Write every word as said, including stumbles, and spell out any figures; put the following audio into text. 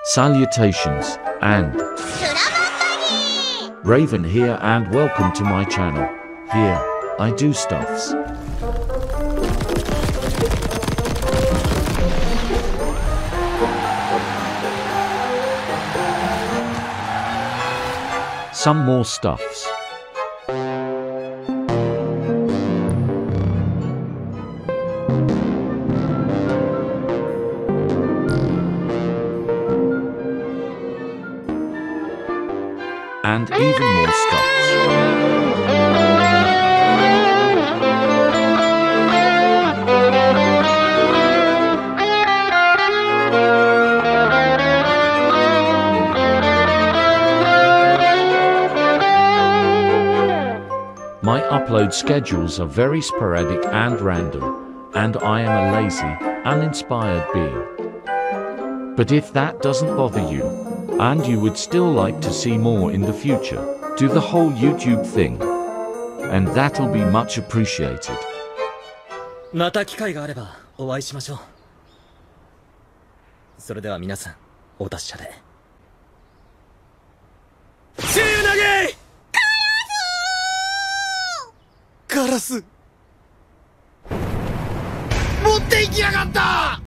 Salutations, and Raven here, and welcome to my channel. Here, I do stuffs. Some more stuffs. And even more stuffs. My upload schedules are very sporadic and random, and I am a lazy, uninspired being. But if that doesn't bother you, and you would still like to see more in the future, do the whole YouTube thing, and that'll be much appreciated. また機会があればお会いしましょう。それでは皆さん、お達者で。See you again! カラス！持って行きやがった！